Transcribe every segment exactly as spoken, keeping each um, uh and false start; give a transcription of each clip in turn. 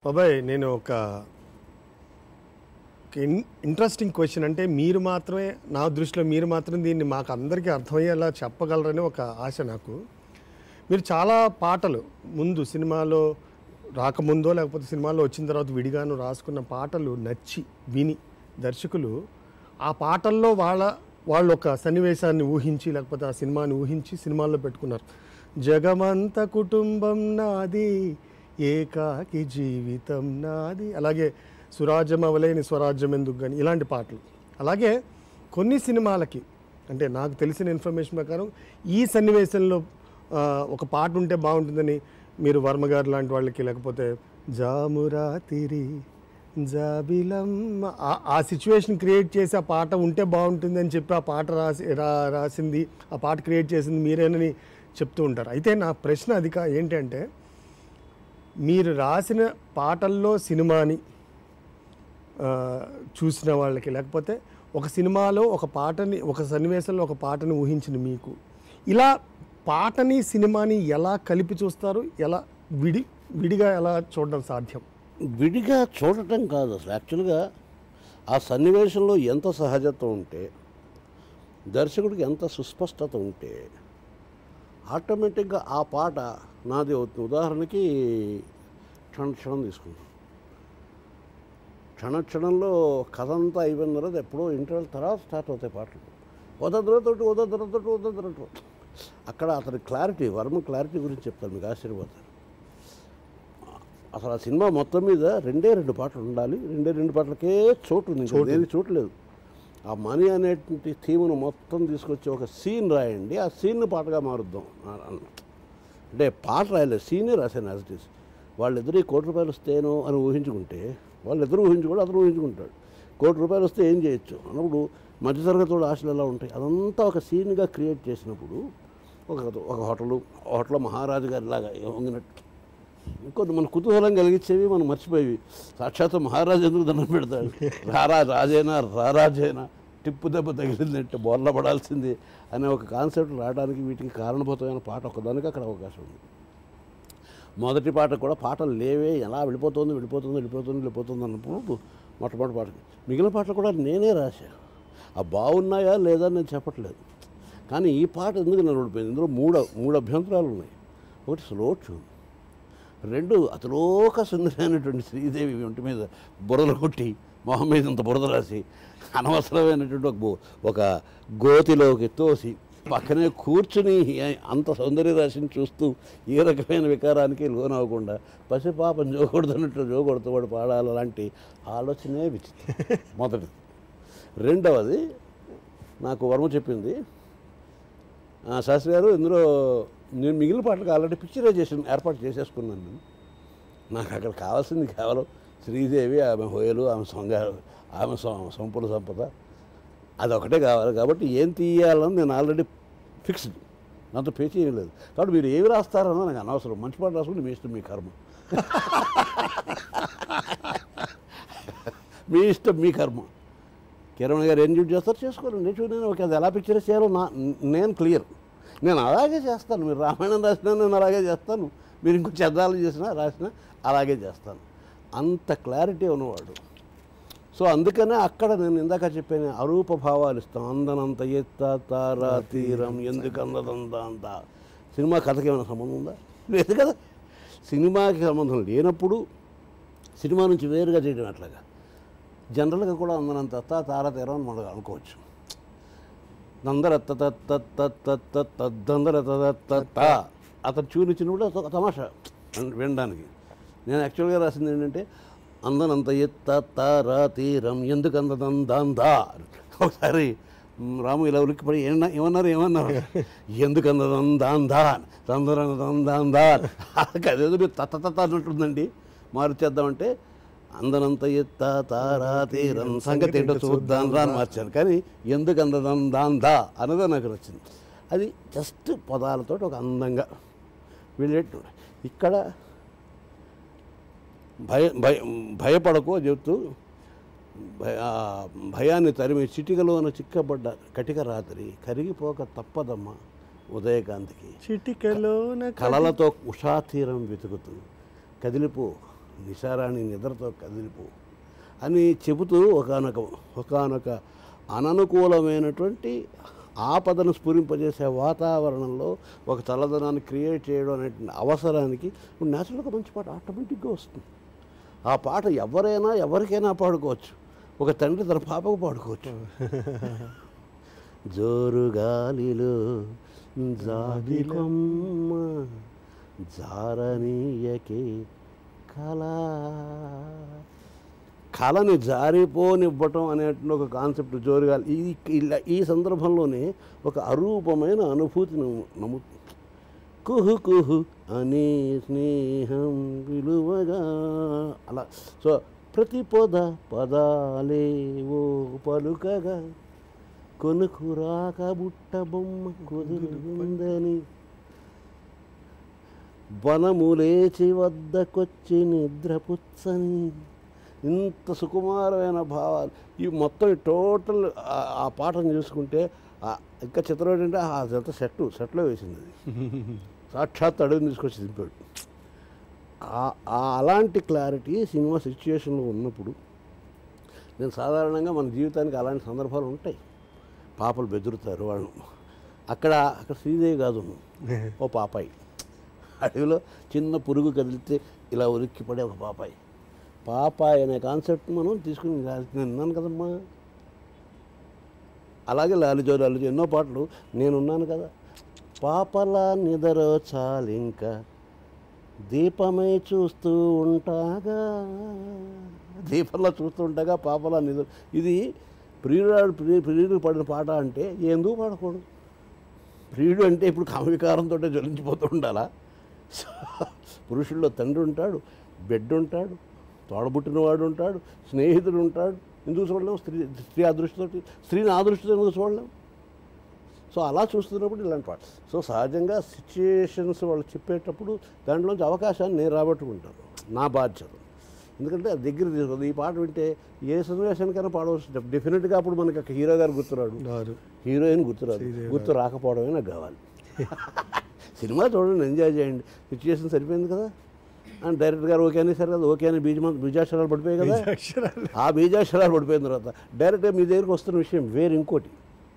బాబాయ్ నేను ఒక ఇంట్రెస్టింగ్ క్వశ్చన్, అంటే మీరు మాత్రమే నా దృష్టిలో మీరు మాత్రం దీన్ని మాకు అందరికీ అర్థమయ్యేలా చెప్పగలరని ఒక ఆశ నాకు. మీరు చాలా పాటలు ముందు సినిమాలో రాకముందో లేకపోతే సినిమాలో వచ్చిన తర్వాత విడిగాను రాసుకున్న పాటలు నచ్చి విని దర్శకులు ఆ పాటల్లో వాళ్ళ వాళ్ళు ఒక సన్నివేశాన్ని ఊహించి లేకపోతే ఆ సినిమాని ఊహించి సినిమాల్లో పెట్టుకున్నారు. జగమంత కుటుంబం నాది, ఏకాకి జీవితం నాది, అలాగే సురాజ్యం అవలేని స్వరాజ్యం ఎందుకు కానీ ఇలాంటి పాటలు. అలాగే కొన్ని సినిమాలకి అంటే నాకు తెలిసిన ఇన్ఫర్మేషన్ ప్రకారం ఈ సన్నివేశంలో ఒక పాట ఉంటే బాగుంటుందని మీరు వర్మ గారు లాంటి వాళ్ళకి లేకపోతే జామురాతిరి జాబిలం ఆ సిచ్యువేషన్ క్రియేట్ చేసి ఆ పాట ఉంటే బాగుంటుంది అని చెప్పి ఆ పాట రాసి రా రాసింది ఆ పాట క్రియేట్ చేసింది మీరేనని చెప్తూ ఉంటారు. అయితే నా ప్రశ్న అది కా ఏంటంటే మీరు రాసిన పాటల్లో సినిమాని చూసిన వాళ్ళకి లేకపోతే ఒక సినిమాలో ఒక పాటని ఒక సన్నివేశంలో ఒక పాటని ఊహించిన మీకు ఇలా పాటని సినిమాని ఎలా కలిపి చూస్తారు, ఎలా విడి విడిగా ఎలా చూడడం సాధ్యం? విడిగా చూడటం కాదు అసలు, యాక్చువల్గా ఆ సన్నివేశంలో ఎంత సహజత్వం ఉంటే దర్శకుడికి ఎంత సుస్పష్టత ఉంటే ఆటోమేటిక్గా ఆ పాట నాది అవుతుంది. ఉదాహరణకి క్షణ క్షణం తీసుకుంటాం. క్షణ క్షణంలో కథ అంతా అయిపోయిన తర్వాత ఎప్పుడో ఇంటర్వెల్ తర్వాత స్టార్ట్ అవుతాయి పాటలు. వదద్రతోటి వదద్రతోటి వదద్రతో అక్కడ అతని క్లారిటీ, వర్మ క్లారిటీ గురించి చెప్తాను, మీకు ఆశ్చర్యపోతారు. అసలు ఆ సినిమా మొత్తం మీద రెండే రెండు పాటలు ఉండాలి, రెండే రెండు పాటలకే చోటు ఉంది, దేనికి చోటు లేదు. ఆ మనీ అనేటువంటి థీమ్ను మొత్తం తీసుకొచ్చి ఒక సీన్ రాయండి, ఆ సీన్ను పాటగా మారుద్దాం అంటే పాట రాయలేదు, సీనే రాశాను యాజ్ ఇట్ ఈస్. వాళ్ళిద్దరు కోటి రూపాయలు వస్తేనో అని ఊహించుకుంటే వాళ్ళిద్దరూ ఊహించుకోడు, అతను ఊహించుకుంటాడు. కోటి రూపాయలు వస్తే ఏం చేయొచ్చు అన్నప్పుడు మధ్యతరగతి కూడా ఆశలు ఎలా ఉంటాయి, అదంతా ఒక సీన్గా క్రియేట్ చేసినప్పుడు ఒక ఒక హోటలు హోటల్లో మహారాజు గారిలాగా వంగినట్టు ఇంకొన్ని మన కుతూహలం కలిగించేవి మనం మర్చిపోయేవి. సాక్షాత్ మహారాజు ఎందుకు దండం పెడతాడు, రారా రాజైనా రారాజైనా టిప్పు దెబ్బ తగిలిందంటే బోర్ల పడాల్సింది అనే ఒక కాన్సెప్ట్ రావడానికి వీటికి కారణభూతమైన పాట ఒకదానికి అక్కడ అవకాశం ఉంది. మొదటి పాట కూడా పాటలు లేవే, ఎలా వెళ్ళిపోతుంది వెళ్ళిపోతుంది వెళ్ళిపోతుంది వెళ్ళిపోతుంది అన్నప్పుడు మొట్టమొదటి పాట. మిగిలిన పాటలు కూడా నేనే రాశాను. ఆ బాగున్నాయా లేదా నేను చెప్పట్లేదు, కానీ ఈ పాట ఎందుకు నిలబడిపోయింది, ఇందులో మూడు మూడు అభ్యంతరాలు ఉన్నాయి. ఒకటి స్లో ట్యూన్, రెండు అతలోక సుందరైనటువంటి శ్రీదేవి ఒంటి మీద బురద కొట్టి మొహం మీద ఇంత బురద రాసి అనవసరమైనటువంటి ఒక ఒక గోతిలోకి తోసి పక్కనే కూర్చుని అంత సౌందర్య రాశిని చూస్తూ ఏ రకమైన వికారానికి లోనవ్వకుండా పసిపాపం జోకూడదన్నట్టు జోకొడుతూ వాడు పాడాలి, అలాంటి ఆలోచనే విచిత్రం మొదటిది. రెండవది నాకు వర్మ చెప్పింది, శాస్త్రి గారు ఇందులో నేను మిగిలిన పాటలకు ఆల్రెడీ పిక్చరైజేషన్ ఏర్పాటు చేసేసుకున్నాను. నేను నాకు అక్కడ కావాల్సింది కేవలం శ్రీదేవి, ఆమె హోయలు, ఆమె సొంగారు, ఆమె సంపూర్ణ సంపద, అదొకటే కావాలి. కాబట్టి ఏం తీయాలని నేను ఆల్రెడీ ఫిక్స్డ్, నాతో పేచి ఏం లేదు. కాబట్టి మీరు ఏమి రాస్తారన్నా నాకు అనవసరం, మంచి పాట రాసుకుంటే మీ ఇష్టం, మీ కర్మ, మీ ఇష్టం మీ కర్మ. కిరణ్ గారు ఏం డ్యూటీ చేస్తారు చేసుకోండి, నేను చూడండి ఓకే, అది ఎలా పిక్చర్ చేయాలో నా నేను క్లియర్, నేను అలాగే చేస్తాను. మీరు రామాయణం రాసినా నేను అలాగే చేస్తాను, మీరు ఇంకో చద్దాలు చేసినా రాసినా అలాగే చేస్తాను, అంత క్లారిటీ ఉన్నవాడు. సో అందుకనే అక్కడ నేను ఇందాక చెప్పాను అరూప భావాలు ఇస్తాం. అందనంత ఎత్త తారా తీరం ఎందుకు అందదంత అంత. సినిమా కథకి ఏమైనా సంబంధం ఉందా? లేదు కదా. సినిమాకి సంబంధం లేనప్పుడు సినిమా నుంచి వేరుగా చేయడం అట్లాగా జనరల్గా కూడా అందనంత ఎత్త తారా తీరం అని మనం అనుకోవచ్చు. దందర దందర అతను చూనిచ్చినప్పుడు తమాషా వినడానికి. నేను యాక్చువల్గా రాసింది ఏంటంటే అందనంత ఎత్త తారా తీరం ఎందుకు అందదందా. ఒకసారి రాము ఇలా ఉలిక్కిపడి ఏమన్నా ఏమన్నారు ఏమన్నారు ఎందుకు అందదందా దందరందా అదేదో మీరు తత్త తత్త అన్నట్టుందండి, మార్చేద్దామంటే అందనంత ఎత్త తారా తీరం సంగతి ఏంటో చూద్దాం రా అని మార్చాను. కానీ ఎందుకు అందదందా అన్నదే నాకు నచ్చింది. అది జస్ట్ పదాలతో ఒక అందంగా వెళ్ళేట్టు. ఇక్కడ భయ భయ భయపడకో చెబుతూ భయ భయాన్ని తరిమి చిటికలోన చిక్కబడ్డ కటిక రాత్రి కరిగిపోక తప్పదమ్మ ఉదయకాంతికి చిటికలోన కలలతో ఉషాతీరం వెతుకుతూ కదిలిపో నిశారాణి నిద్రతో కదిలిపో అని చెబుతూ ఒకానొక ఒకానొక అననుకూలమైనటువంటి ఆపదను స్ఫురింపజేసే వాతావరణంలో ఒక చల్లదనాన్ని క్రియేట్ చేయడం అనేటువంటి అవసరానికి ఇప్పుడు న్యాచురల్గా మంచి పాట ఆటోమేటిక్గా వస్తుంది. ఆ పాట ఎవరైనా ఎవరికైనా పాడుకోవచ్చు. ఒక తండ్రి తన పాపకు పాడుకోవచ్చు. జోరు గాలిలో జాబిలమ్మ జారనీయకే కళ, కళని జారిపోనివ్వటం అనేటువంటి ఒక కాన్సెప్ట్ జోరుగాలి. ఈ ఇలా ఈ సందర్భంలోనే ఒక అరూపమైన అనుభూతిని నమ్ము కుహు కుహు అనే స్నేహం విలువగా అలా. సో ప్రతి పొద పదాలేవో పలుకగా కొనుకురాక బుట్ట బొమ్మ కుదురుందని వనములేచి వద్దకొచ్చి నిద్రపుచ్చని. ఇంత సుకుమారమైన భావాలు ఈ మొత్తం టోటల్ ఆ పాటను చూసుకుంటే ఇంకా చిత్రం ఏంటంటే అదంతా సెట్ సెట్లో వేసింది. అది సాక్షాత్ అడుగుని తీసుకొచ్చి దింపాడు. అలాంటి క్లారిటీ సినిమా సిచ్యుయేషన్లో ఉన్నప్పుడు నేను సాధారణంగా మన జీవితానికి అలాంటి సందర్భాలు ఉంటాయి. పాపలు బెదురుతారు వాళ్ళు. అక్కడ అక్కడ శ్రీదేవి కాదు, ఓ పాపాయి. అడవిలో చిన్న పురుగు కదిలితే ఇలా ఉలిక్కి పడే ఒక పాపాయి. పాపాయి అనే కాన్సెప్ట్ మనం తీసుకుని నేను ఉన్నాను కదమ్మా. అలాగే లాలిజో లాలిజో ఎన్నో పాటలు నేనున్నాను కదా. పాపలా నిదరో చాలింకా దీపమై చూస్తూ ఉంటాగా, దీపంలో చూస్తూ ఉంటాగా పాపలా నిద్ర. ఇది ప్రియుడు ప్రియుడు పడిన పాట అంటే ఎందుకు పాడకూడదు? ప్రియుడు అంటే ఇప్పుడు కామవికారంతో జ్వలించిపోతూ ఉండాలా? పురుషుల్లో తండ్రి ఉంటాడు, బిడ్డ ఉంటాడు, తోడబుట్టినవాడు ఉంటాడు, స్నేహితుడు ఉంటాడు. ఎందుకు చూడలేము? స్త్రీ స్త్రీ అదృష్టితోటి స్త్రీని ఆ దృష్టితో ఎందుకు చూడలేము? సో అలా చూస్తున్నప్పుడు ఇలాంటి పాట. సో సహజంగా సిచ్యుయేషన్స్ వాళ్ళు చెప్పేటప్పుడు దాంట్లోంచి అవకాశాన్ని నేను రాబట్టుకుంటాను, నా బాధ్యత. ఎందుకంటే అది దగ్గర తీసుకుంది. ఈ పాట వింటే ఏ సన్నివేశానికైనా పాడవచ్చు. డెఫినెట్గా అప్పుడు మనకి హీరో గారు గుర్తురాడు, హీరోయిన్ గుర్తురాదు. గుర్తు రాకపోవడమే నాకు కావాలి. సినిమా చూడండి, ఎంజాయ్ చేయండి. సిచ్యుయేషన్ సరిపోయింది కదా అని డైరెక్టర్ గారు ఓకే అనేసారు కదా. ఓకే అని బీజ బీజాక్షరాలు పడిపోయాయి కదా. ఆ బీజాక్షరాలు పడిపోయిన తర్వాత డైరెక్ట్గా మీ దగ్గరికి వస్తున్న విషయం వేరు ఇంకోటి.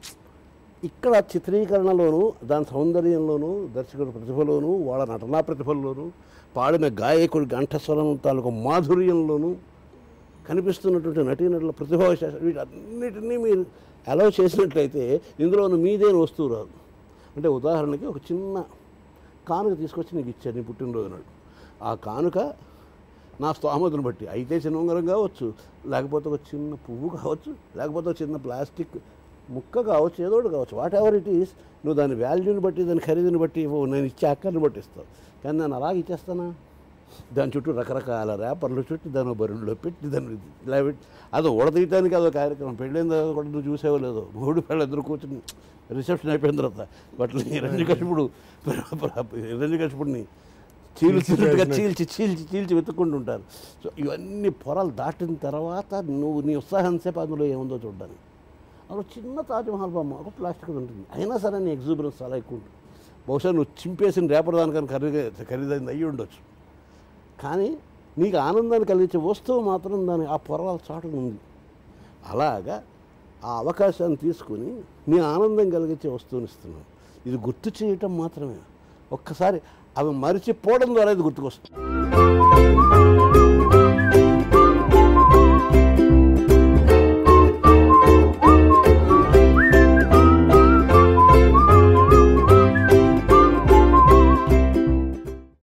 ఇక్కడ చిత్రీకరణలోనూ దాని సౌందర్యంలోనూ దర్శకుడి ప్రతిభలోనూ వాళ్ళ నటనా ప్రతిభల్లోనూ పాడిన గాయకుడి కంఠస్వరం తాలూకు మాధుర్యంలోనూ కనిపిస్తున్నటువంటి నటీనటుల ప్రతిభా విశేష వీటన్నిటినీ మీరు అలౌ చేసినట్లయితే ఇందులో మీదేని వస్తువు రాదు. అంటే ఉదాహరణకి ఒక చిన్న కానుక తీసుకొచ్చి నీకు ఇచ్చాను నీ పుట్టినరోజు నాడు. ఆ కానుక నా స్తోమతను బట్టి అయితే చిన్న ఉంగరం కావచ్చు, లేకపోతే ఒక చిన్న పువ్వు కావచ్చు, లేకపోతే ఒక చిన్న ప్లాస్టిక్ ముక్క కావచ్చు, ఏదో ఒకటి కావచ్చు. వాట్ ఎవర్ ఇట్ ఈస్, నువ్వు దాని వాల్యూని బట్టి దాని ఖరీదుని బట్టి ఇవ్వవు, నేను ఇచ్చే అక్కర్ని బట్టి ఇస్తావు. కానీ నేను అలాగే ఇచ్చేస్తానా? దాని చుట్టూ రకరకాల ర్యాపర్లు చుట్టి దాని బరువులో పెట్టి దాన్ని ఇలా పెట్టి అది ఊడతీయటానికి అదో కార్యక్రమం. పెళ్ళైన తర్వాత కూడా నువ్వు చూసేవో లేదో, మూడు పేళ్ళు ఎదురు కూర్చుని రిసెప్షన్ అయిపోయిన తర్వాత వాటిని హిరణ్యకశిపుడు హిరణ్యకశిపుడిని చీల్చినట్టుగా చీల్చి చీల్చి చీల్చి వెతుక్కుంటూ ఉంటారు. సో ఇవన్నీ పొరలు దాటిన తర్వాత నువ్వు నీ ఉత్సాహం సేపు అందులో ఏముందో చూడ్డానికి. అప్పుడు చిన్న తాజ్మహల్ బొమ్మ ఒక ప్లాస్టిక్ ఉంటుంది, అయినా సరే నీ ఎగ్జూబరెన్స్ చాలా ఎక్కువ ఉంటుంది. బహుశా నువ్వు చింపేసిన రేపటి దానికని ఖరీదు ఖరీదైంది అయ్యి ఉండొచ్చు. కానీ నీకు ఆనందాన్ని కలిగించే వస్తువు మాత్రం దాని ఆ పొరల చాటున ఉంది. అలాగా ఆ అవకాశాన్ని తీసుకుని నీ ఆనందం కలిగించే వస్తువుని ఇస్తున్నాను. ఇది గుర్తు చేయటం మాత్రమే. ఒక్కసారి అవి మరిచిపోవడం ద్వారా ఇది గుర్తుకొస్తుంది.